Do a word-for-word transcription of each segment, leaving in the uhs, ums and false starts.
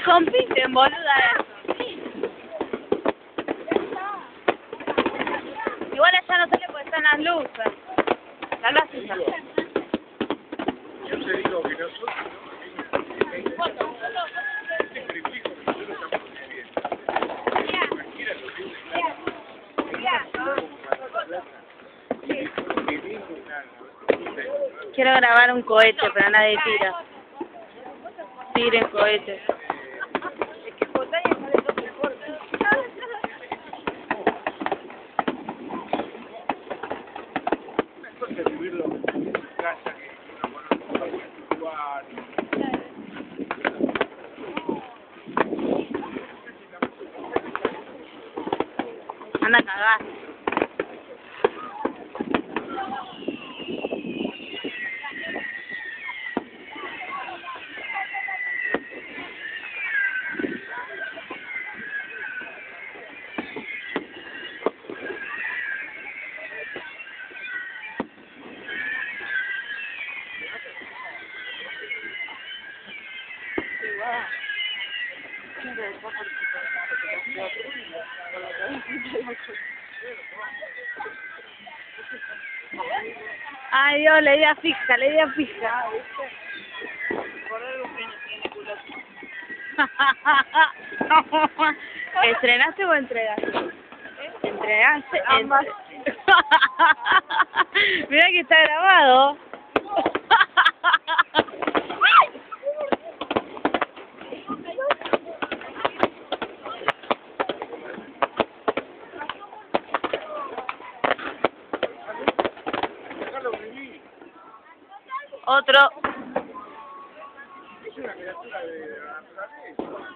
compiten, boluda, eso. Igual allá no sale porque están las luces. Acá sí sale. Yo te digo que nosotros Quiero grabar un cohete, pero nadie tira. Tiren cohetes. Anda a cagar. Ay Dios, le di a fija, le di a fija. ¿Estrenaste o entregaste? ¿Entregaste? Ambas. Mira que está grabado. Otro. Es una criatura de la naturaleza.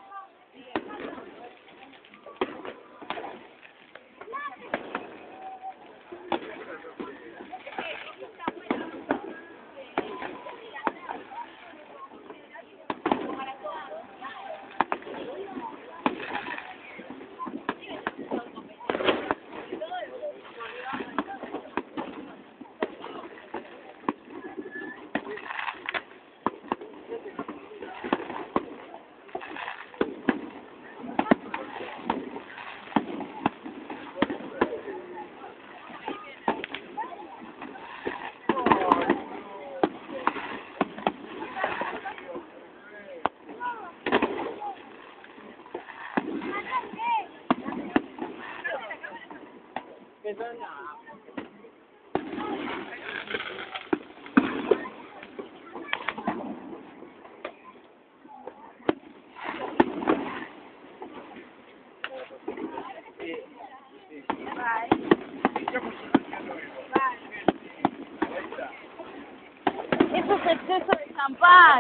Eso es exceso de champán.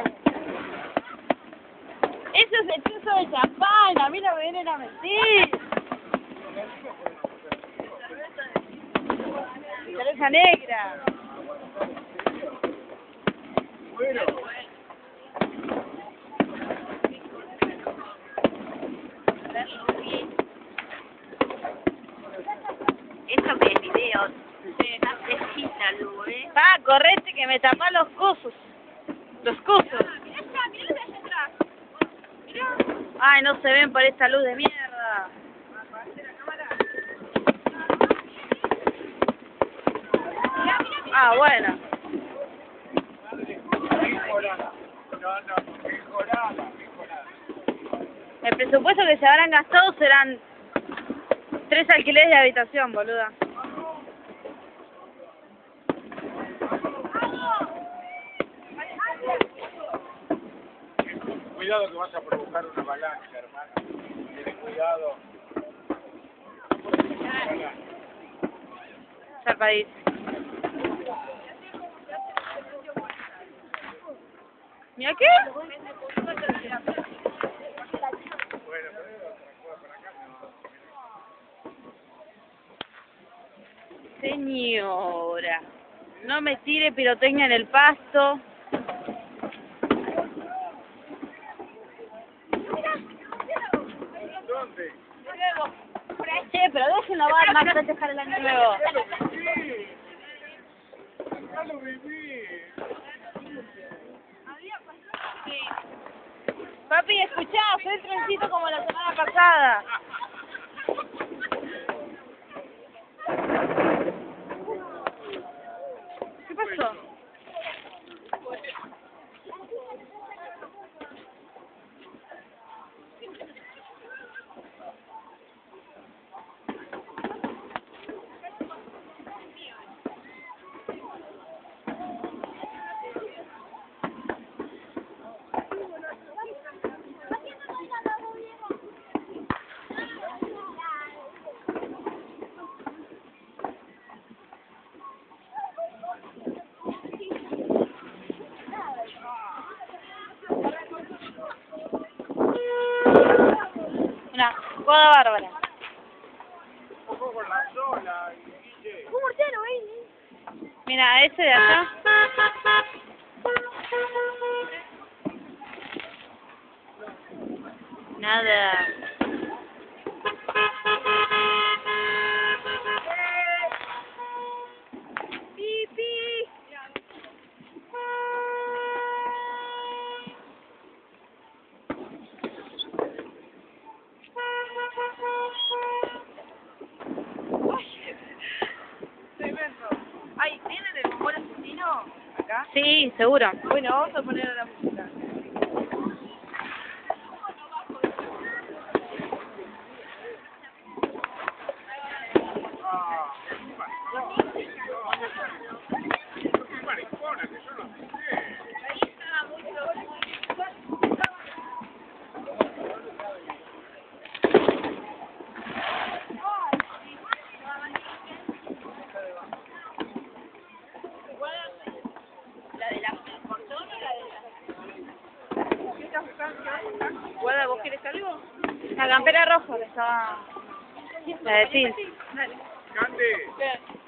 Eso es exceso de champán. A mí no me vienen a mentir. Cerveza negra. Bueno. Esto que es video. Necesítalo, eh. Ah, correte que me tapa los cosos. Los cosos. Ay, no se ven por esta luz de mierda. Ah, bueno. El presupuesto que se habrán gastado serán tres alquileres de habitación, boluda. Cuidado que vas a provocar una avalancha, hermano. Ten cuidado. Zarpadito. ¿Mira qué? Señora, no me tire pirotecnia en el pasto. ¿Dónde? Che, pero déjenlo va más para dejar el año nuevo. Sí. Ya lo viví. Papi, Escuchá, soy el trencito como la semana pasada. ¿Qué pasó? Una coda bárbara. Un poco con la sola y Guille. Un mortero, ¿eh? Mira, ese de allá. Nada. Pipi. Tremendo. Ay, ¿tienen el bombón asesino acá? Sí, seguro. Bueno, vamos a poner a la música. Ah, qué maricona, que yo no sé. ¿La de la portón o la de la...? ¿Qué estás buscando? Guarda, ¿vos querés algo? La campera roja que estaba... La de Til. Dale. Cande. Ven.